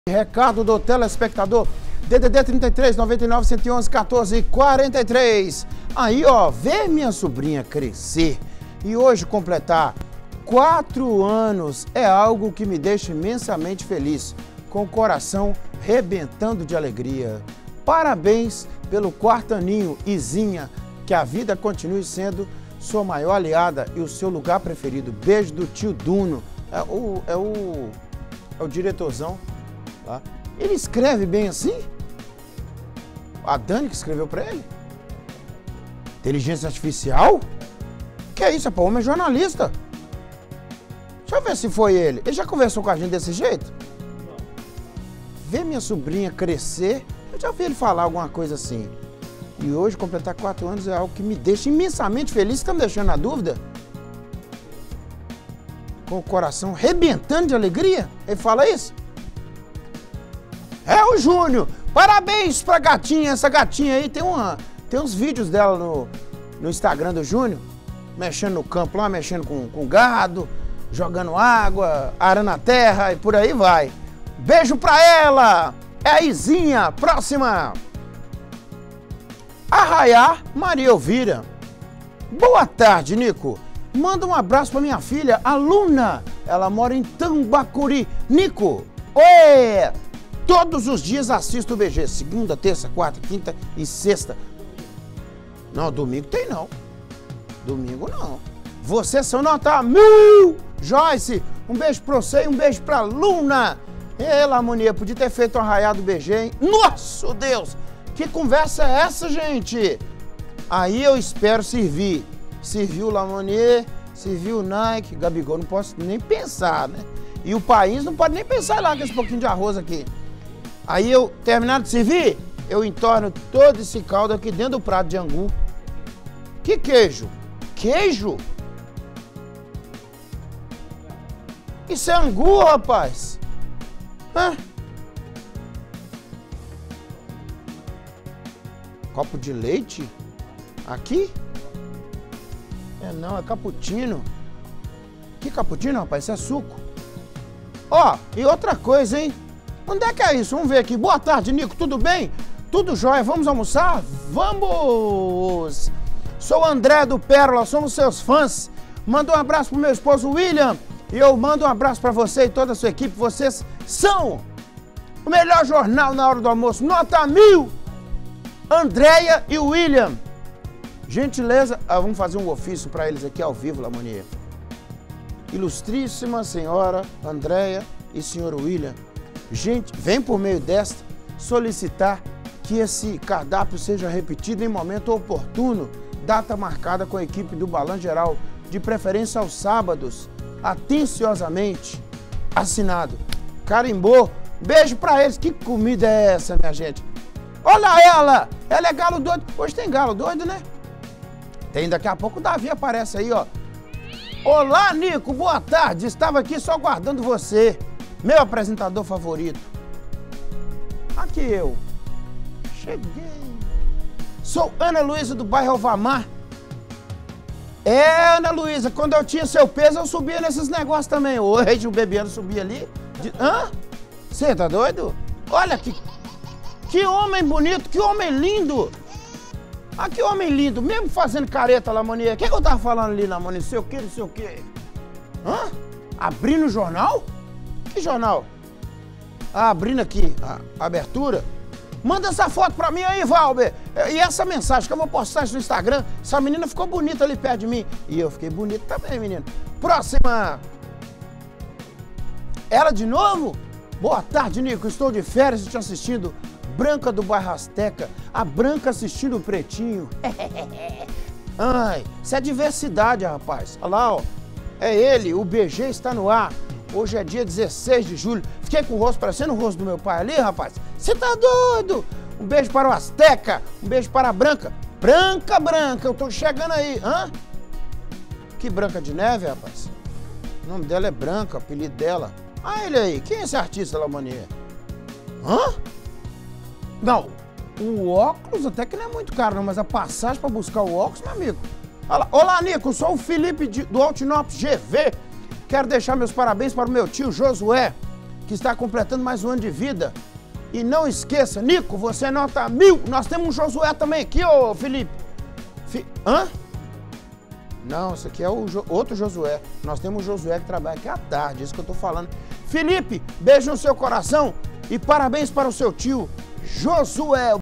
Recado do telespectador, DDD 33 99 111 14 43. Aí, ó, ver minha sobrinha crescer e hoje completar 4 anos é algo que me deixa imensamente feliz, com o coração rebentando de alegria. Parabéns pelo 4º aninho, Izinha, que a vida continue sendo sua maior aliada e o seu lugar preferido. Beijo do tio Duno, é o diretorzão. Tá? Ele escreve bem assim? A Dani que escreveu pra ele? Inteligência artificial? Que é isso, pô? Homem é jornalista. Deixa eu ver se foi ele. Ele já conversou com a gente desse jeito? Ver minha sobrinha crescer, eu já ouvi ele falar alguma coisa assim. E hoje completar 4 anos é algo que me deixa imensamente feliz. Você tá me deixando na dúvida? Com o coração rebentando de alegria? Ele fala isso? É o Júnior. Parabéns pra gatinha. Essa gatinha aí tem uns vídeos dela no Instagram do Júnior, mexendo no campo lá, mexendo com gado, jogando água, arando a terra e por aí vai. Beijo pra ela. É a Izinha. Próxima. Arraiá Maria Elvira. Boa tarde, Nico. Manda um abraço pra minha filha, a Luna. Ela mora em Tambacuri. Nico, oi! Todos os dias assisto o BG, segunda, terça, quarta, quinta e sexta. Não, domingo tem não. Domingo não. Vocês são nota 1000! Joyce, um beijo pra você e um beijo pra Luna. Ei, Lamonia, podia ter feito um arraiá do BG, hein? Nossa, Deus! Que conversa é essa, gente? Aí eu espero servir. Serviu o Lamonia, serviu o Nike, Gabigol, não posso nem pensar, né? E o país não pode nem pensar lá com esse pouquinho de arroz aqui. Aí eu, terminado de servir, eu entorno todo esse caldo aqui dentro do prato de angu. Que queijo? Queijo? Isso é angu, rapaz. Hã? Copo de leite? Aqui? É não, é cappuccino. Que cappuccino, rapaz? Isso é suco. Ó, e outra coisa, hein? Onde é que é isso? Vamos ver aqui. Boa tarde, Nico. Tudo bem? Tudo jóia. Vamos almoçar? Vamos! Sou o André do Pérola. Somos seus fãs. Manda um abraço pro meu esposo William. E eu mando um abraço pra você e toda a sua equipe. Vocês são o melhor jornal na hora do almoço. Nota 1000! Andréia e William. Gentileza. Vamos fazer um ofício pra eles aqui ao vivo, Lamonia. Ilustríssima senhora Andréia e senhor William. Gente, vem por meio desta solicitar que esse cardápio seja repetido em momento oportuno, data marcada com a equipe do Balanço Geral, de preferência aos sábados, atenciosamente, assinado. Carimbou. Beijo pra eles. Que comida é essa, minha gente? Olha ela! Ela é galo doido. Hoje tem galo doido, né? Tem, daqui a pouco o Davi aparece aí, ó. Olá, Nico, boa tarde. Estava aqui só aguardando você. Meu apresentador favorito. Aqui eu. Cheguei. Sou Ana Luísa do bairro Alvamar. É, Ana Luísa, quando eu tinha seu peso, eu subia nesses negócios também. Hoje o Bebiano subia ali. Hã? Você tá doido? Olha que homem bonito, que homem lindo. Ah, que homem lindo. Mesmo fazendo careta, Lamonia. O que eu tava falando ali, Lamonia? Não sei o quê, não sei o quê. Hã? Abrindo o jornal? Que jornal? Abrindo aqui a abertura. Manda essa foto pra mim aí, Valber. E essa mensagem que eu vou postar no Instagram. Essa menina ficou bonita ali perto de mim. E eu fiquei bonito também, menino. Próxima. Ela de novo? Boa tarde, Nico. Estou de férias e te assistindo. Branca do bairro Azteca. A Branca assistindo o Pretinho. Ai, isso é diversidade, rapaz. Olha lá, ó. É ele, o BG está no ar. Hoje é dia 16 de julho. Fiquei com o rosto parecendo o rosto do meu pai ali, rapaz. Você tá doido? Um beijo para o Azteca. Um beijo para a Branca. Branca, eu tô chegando aí. Hã? Que Branca de Neve, rapaz? O nome dela é Branca, o apelido dela. Ah, ele aí. Quem é esse artista, Lamonia? Hã? Não, o óculos até que não é muito caro, não, mas a passagem para buscar o óculos, meu amigo. Olá, Nico. Sou o Felipe do Altinópolis GV. Quero deixar meus parabéns para o meu tio Josué, que está completando mais um ano de vida. E não esqueça, Nico, você é nota 1000. Nós temos um Josué também aqui, ô Felipe. Hã? Não, esse aqui é o outro Josué. Nós temos um Josué que trabalha aqui à tarde, isso que eu tô falando. Felipe, beijo no seu coração e parabéns para o seu tio, Josué.